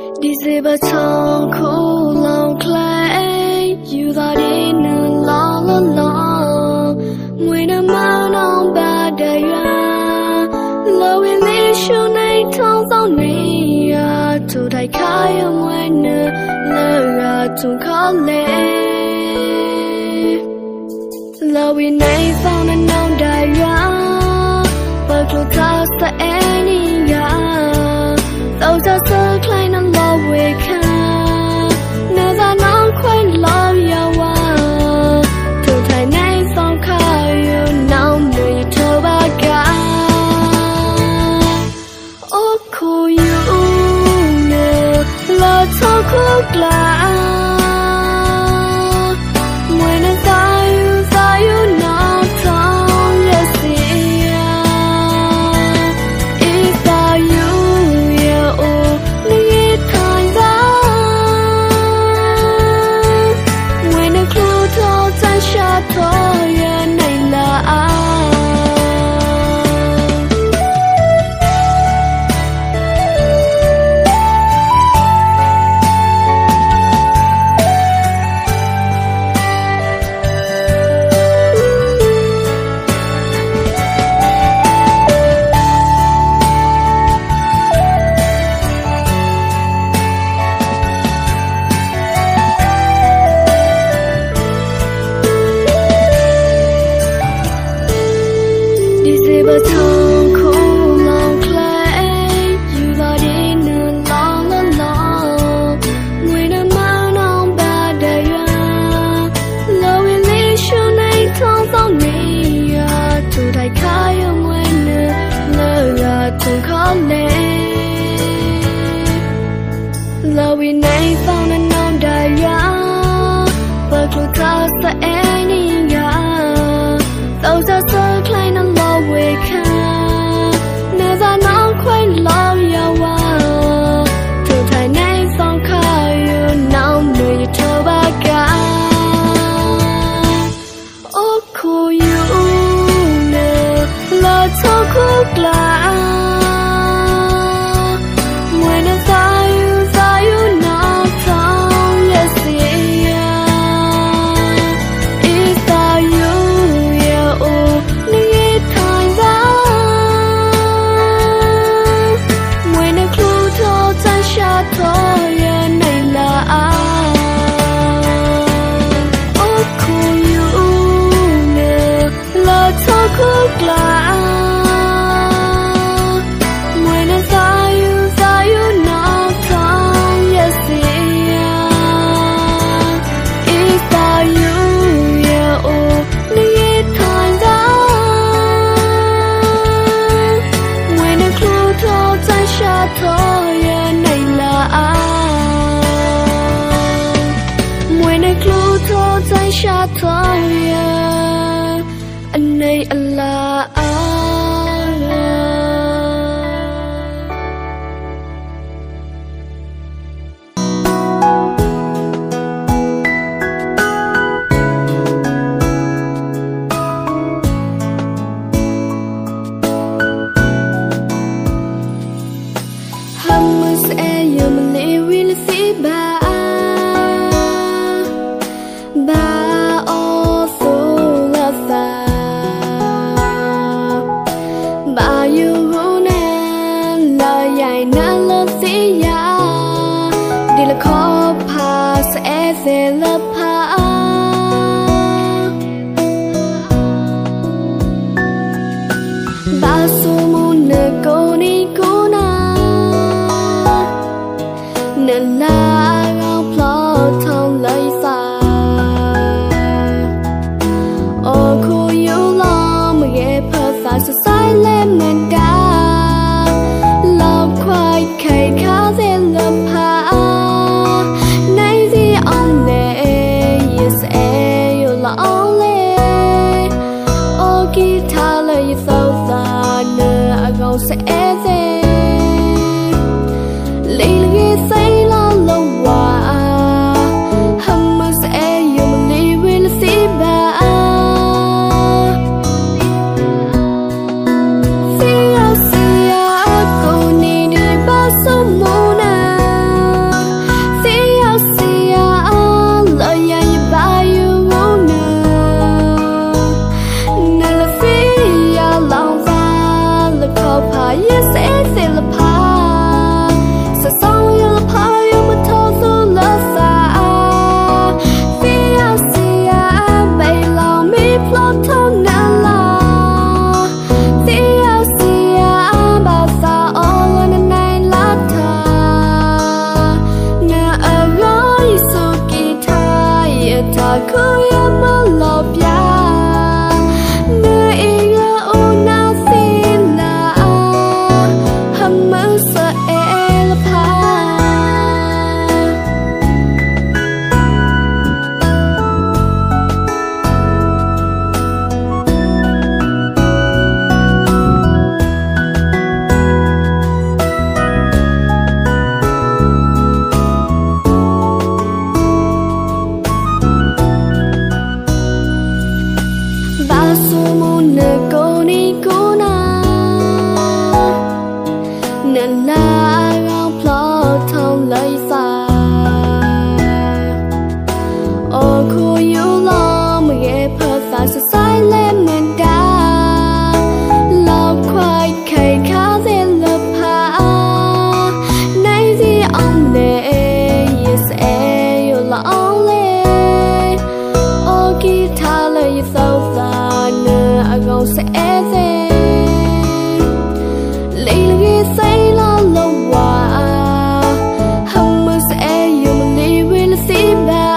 đi dễ bờ trong khu lòng clay you đã đi nửa lo lo lo người nằm mơ nong ba đời lâu yên lý show này thong dong này thu đại khai ở ngoài nửa lỡ ra tung khó lệ lâu yên này vào nên nong đại bờ lũ ta sẽ any tàu ra sơ khai nằm lo về kha nơi ra nắng khoai lo ya wa thu thay này song khai yêu nào mùi thơ ba ga ô khu yêu nè lo cho khúc là mùi nơi ta yêu nào thong ya xìa ý ta yêu thôi này là bờ trong khu lòng clay you đã đi nửa lo lo lo người nằm mơ nong ba đời lâu yên lý show này thong dong này thu đại khai ở ngoài nửa lỡ ra tung khó lệ lâu yên này vào nên nong đại bờ lũ ta sẽ any tàu ra sơ khai nằm lo về kha nơi ra nắng khoai lo ya wa thu thay này song khai yêu nào mùi thơ ba ga ô khu yêu nè lo cho khúc là mùi nơi ta yêu nào thong ya xìa ý ta yêu thôi này là ô khu yêu nè lo cho khúc là mùi nơi ta yêu nào thong ya xìa ý ta yêu đi thay ra mùi nơi khu thô tay xa thôi này là mùi này clue thô tay xa thôi anh này là sẽ lập hạ ba số môn nợ cô đi cô na nên là góc lo thông lấy xa ô khu yêu lo mà ghé phở xa sự sai lên mình cả lòng khoai khay khá dễ lập hạ sẽ dễ lấy ghé say lo lâu lấy xa ô khu yêu lo mà ghé phật xa sự sai lên mình đã lao khoai khay khá dễ lập hạ nay gì ông lệ sẽ yêu là ông lệ ô guitar lời sâu xa nơ agong sẽ dễ lấy lagi say lo lâu qua hâm mơ sẽ yêu mình đi với là xí bà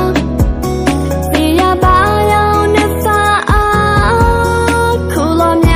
Hãy subscribe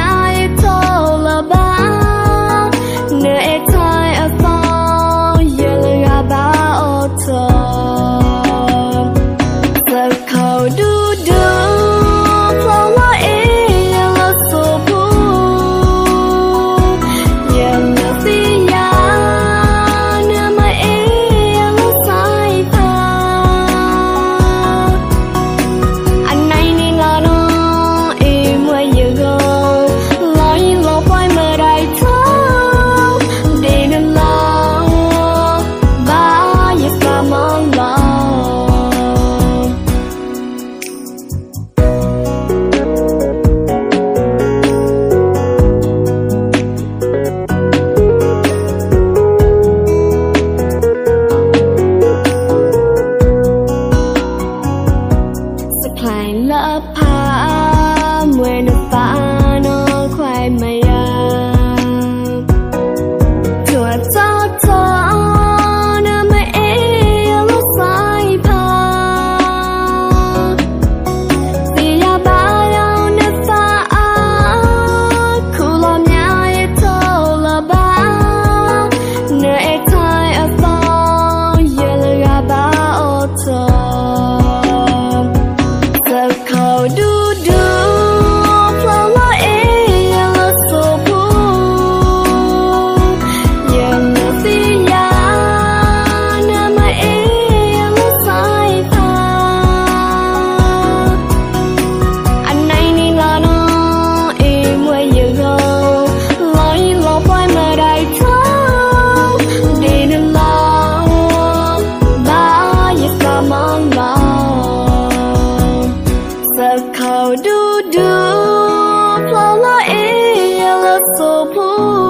so phu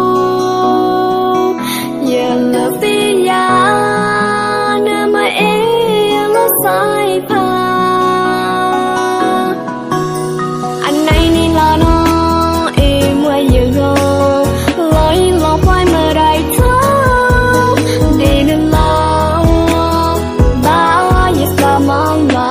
ya la ti ya na ma e la sai pa anh này ni la no e mùa yêu go lối lo quay mơ đại thơ đi đến lo ba yes ba mong lo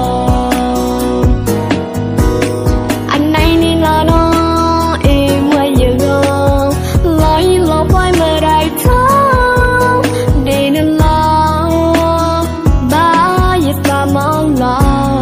anh này ni la no e mùa yêu go lối lo quay mơ đại thơ đi đến lo ba yes ba mong lo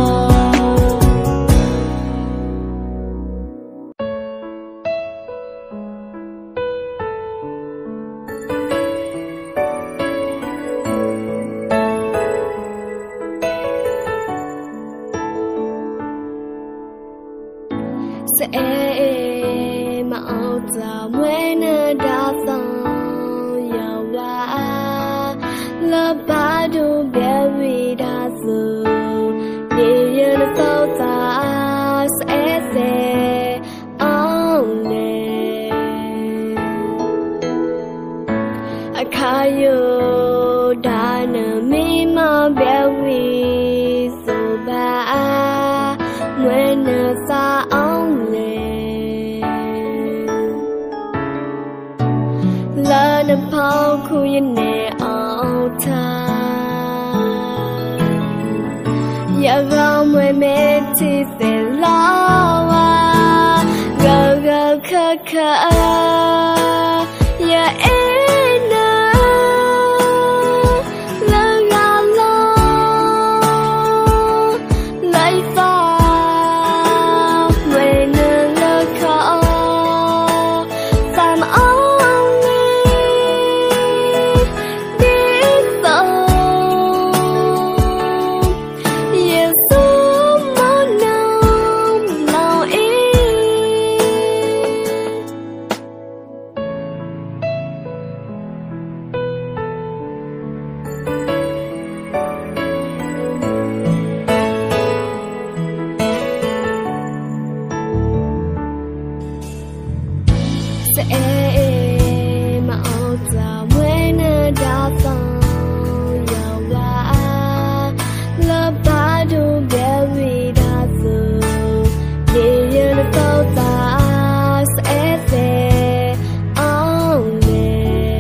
sẽ mà áo ta mới nỡ đã xong giờ qua lớp ba đủ bé vì đã dự đi như nó sâu ta sẽ ông nè khai yêu đã nở mi mà bé vì dù ba mới nở xa ông la na pao khu yên nè ao ta ya ga mwe me ti se la wa ga ga kha kha ya e na la ga lo lai fa mwe na la kha sam mà áo ta mới nỡ đã xong giờ qua lớp ba đủ bé vì đã dự đi như nó sâu ta sẽ ông nè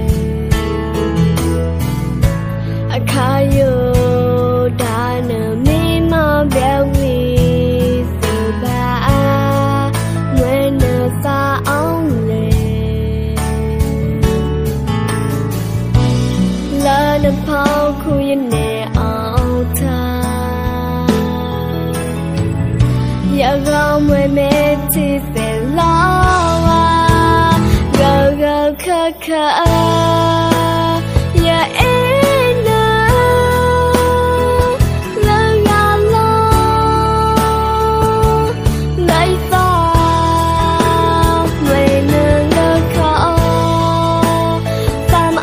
khai yêu đã nở mi mà bé vì dự ba mới nở xa ông la na pao khu yên nè ao ta ya ga mwe me ti se la wa ga ga kha kha ya e na la ga lo lai fa mwe na la kha sam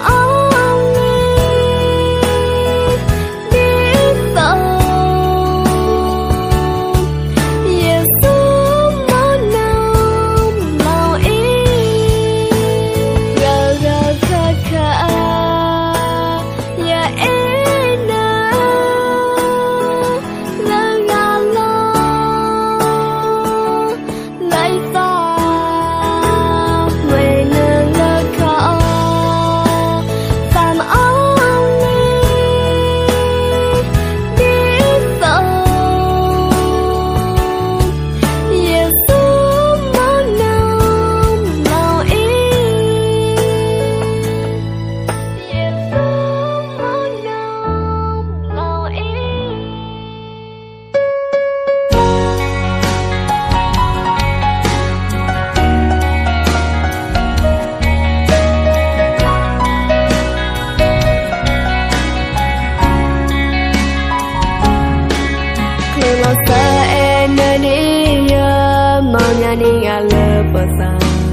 ni a le pasa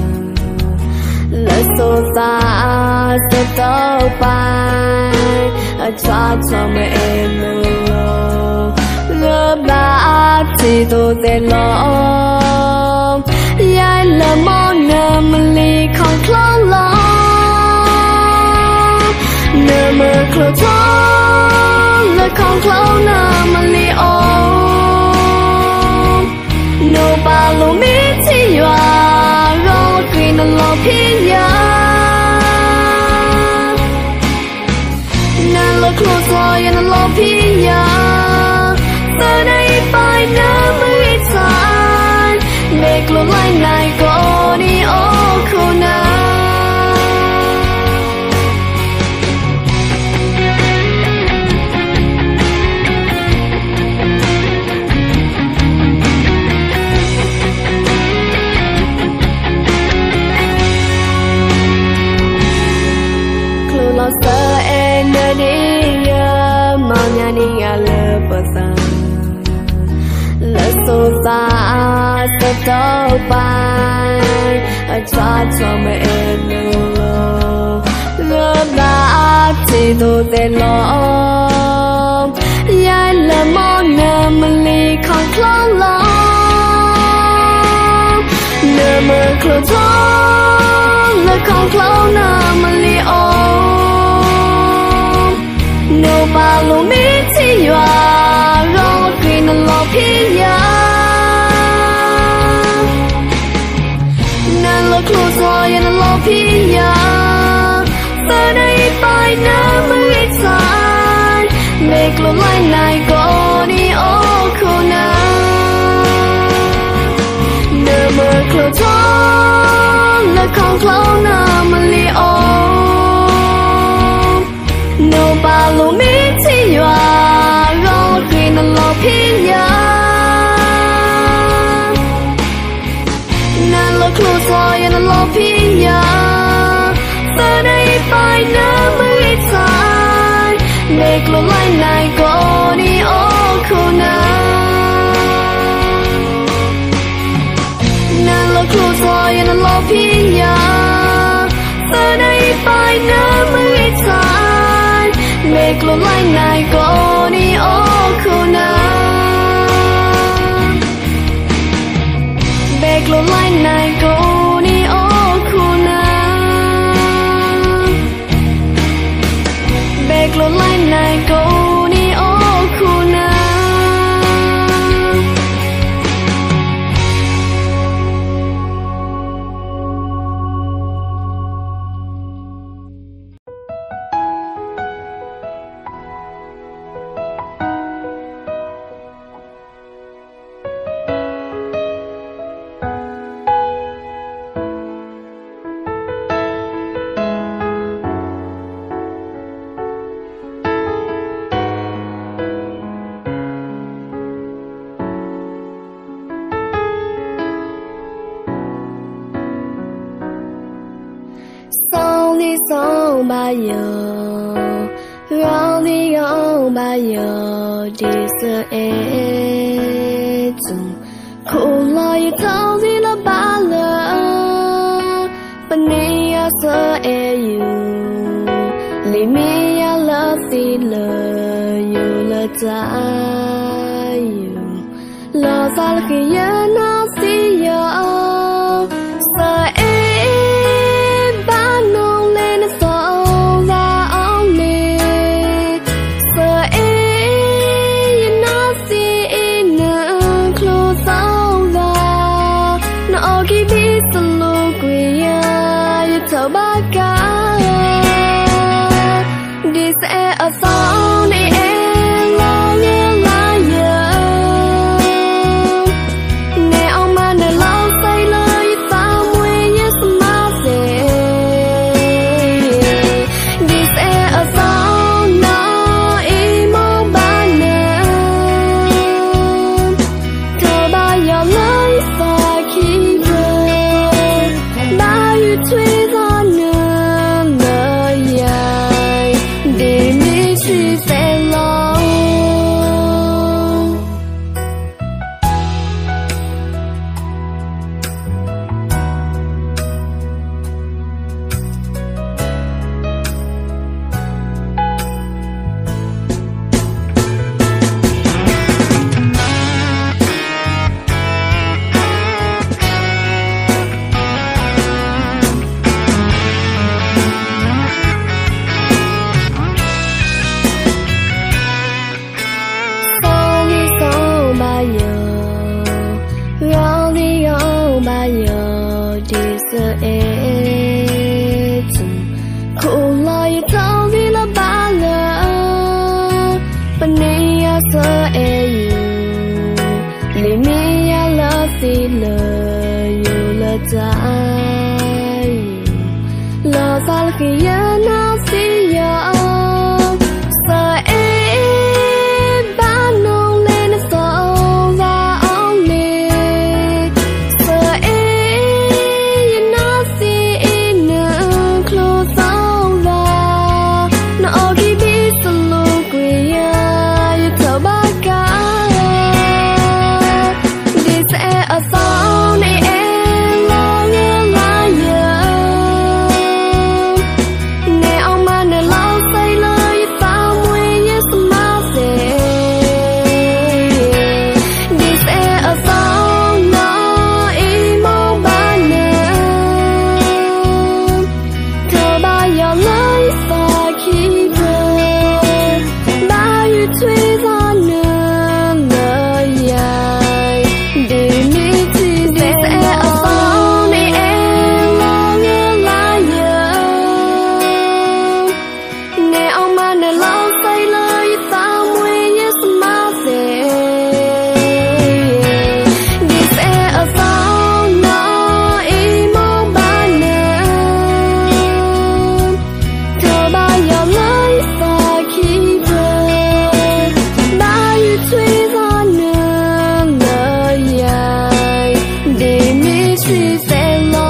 le so sa se to pa a cha cha me no le ba ti to de lo ya le mo na mơ khlo gió lời không khlo na mà li ôm nô ba lô mi chi hoa rong quy na lo phi ya na lo khlo gió ya na lo phi ya giờ đây phải nỡ mới sai mẹ khlo lại này có đi ô khô na sa en đi mà nhà đi lỡ bờ sa lỡ sâu xa sa tàu bay cha cho mẹ lo lỡ đã chỉ đồ tên lo ya lỡ mong nợ mình li không khlang lo nợ mơ khlo gió lỡ không khlang nợ mình li nô ba lô mi chi hoa rong quy na lo phi ya na lo khlo gió ya na lo phi ya giờ đây phải nỡ mới sai mẹ khlo lại này có đi ô khô na nơ mơ khlo gió là không khlo na mà li ô nô ba lô mi chi hoa rong quy na lo phi ya na lo khlo gió ya na lo phi ya giờ đây phải nỡ mới sai mẹ khlo lại này có đi ô khô na na lo khlo gió ya na lo phi ya giờ đây phải nỡ mới sai mẹ khlo lại này có đi ô khô na mẹ khlo lại này có đi ô khô na mẹ khlo lại này có đi ô khô na sông ba giờ rong đi rong ba giờ đi sơ e chung khổ lại thao gì là ba lỡ bên này sơ e you li mi lỡ si lỡ you lỡ cha you lỡ xa là khi nhớ nó si yo sơ e phone em lo nghe la giờ nè ông mà nè lo say lời sao mùi như mà sẽ đi xe ở phone nó ý mong ba nè thơ ba giờ lấy xa khi về sợ em khổ lại thao vì là ba lỡ bên này sợ em li mi lỡ xì lỡ yêu lỡ trái lỡ xa khi nhớ nó xì nhớ sợ em ba nông lên sợ và ông lì sợ em nó xì nở khô sâu và nó khi biết sự lu quỳ như thở ba cá đi sẽ ở sau này em lo nghe lá nhớ nè ông mà nè lâu say lời sao mùi như sớm má sẽ đi sẽ ở sau nó ý mong ba nè thở ba giờ lấy xa khi về ba như truy ra nè lời dài đi mi chỉ sẽ ở sau này em lo nghe lá nhớ nè ông mà nè lâu say lời sao mùi như sớm má sẽ đi sẽ ở sau nó ý mong ba nè thở ba giờ lấy xa khi về ba như truy ra nè lời dài đi mi truy sẽ lo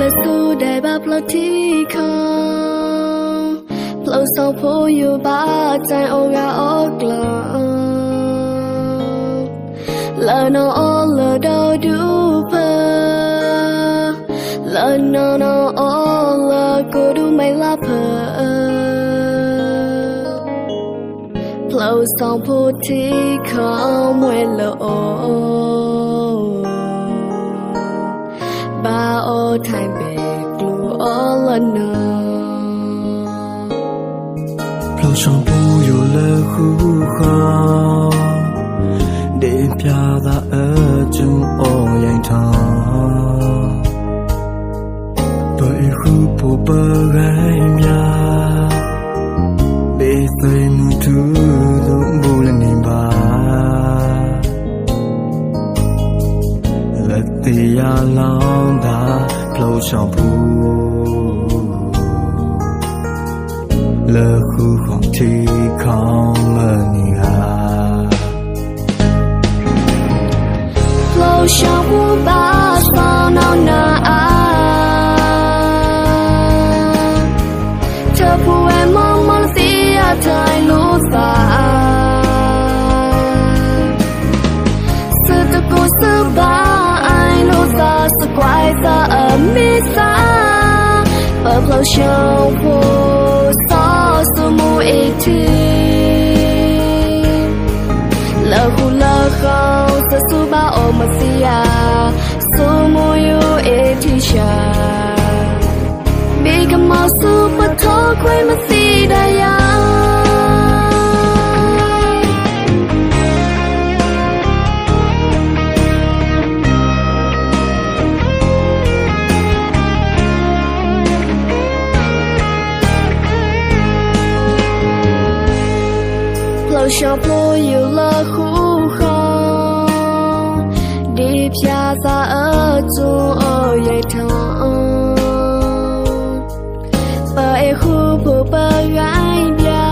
su đại ba plo thi không plo sau phố yêu ba trái ô ga ô gla lỡ nó lỡ đâu đủ phơ lỡ nó lỡ cô đủ mấy lá phơ plo sau phố thi không quên lỡ ba ô thay bề lù ô lần plo sau phố yêu lỡ khu khó để pia ra ở chung ô yang thang bởi khu phố bờ gai mía để xây mu thu dũng bù lên niềm ba lật tia long đã lâu sau phố lỡ khu không thì không ở nhà lâu sau phố ba sao nào na chờ phố em mong gì à thời lúc xa sự tự cố sự ba ai lúc xa sự quay ra ở mi xa ở lâu sau phố sao sự mù ê thi lỡ khu lỡ không sẽ su ba ô mà xì à su mù yêu ê thi cha bị cầm màu su bất thọ quay mà xì đại à lâu sau phố yêu lỡ khu không đi pia ra ở chung ở dây thang bởi khu phố bờ gai bia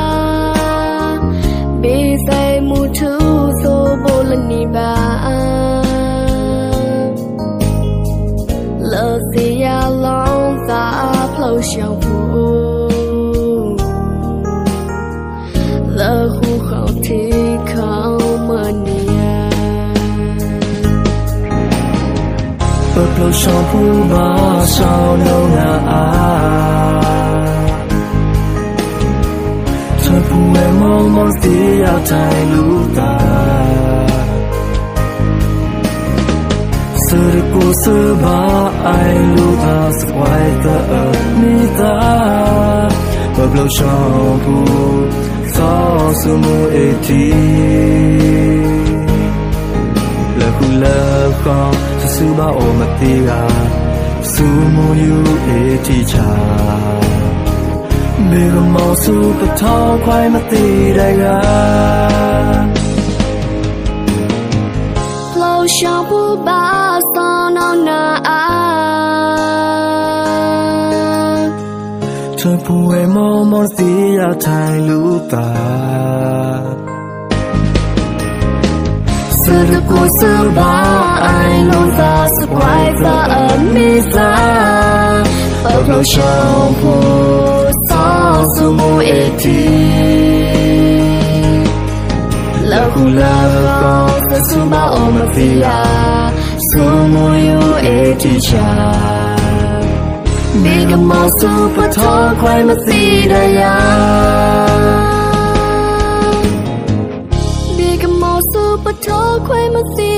bị dây mu thu số bộ lần đi ba lỡ gì à long ra lâu sau phố lỡ khu không thì không mà nia bờ lâu sau phố ba sao đâu na thời phố em mong gì à thay lúc ta sự cố sự ba ai lúc ta sẽ quay ta ở mi ta bờ lâu sau phố sao sự mù ê thi lỡ khu lỡ không sự sự ba ô mà tì à sự mù yêu ê thi cha bê gom màu su bật thao quay mà tì đại ga lâu sau phố ba sao nào na thời phố em mong gì à thay lúc ta sự tự cố sự ba ai luôn ra sự quay ra ở mi xa ở lâu sau phố sao sự mù ê thi lỡ khu lỡ không sẽ su ba ô mà phi à su mù yêu ê thi cha bị cầm màu su bất thọ quay mà xì đại à bị cầm màu su bất thọ quay mà xì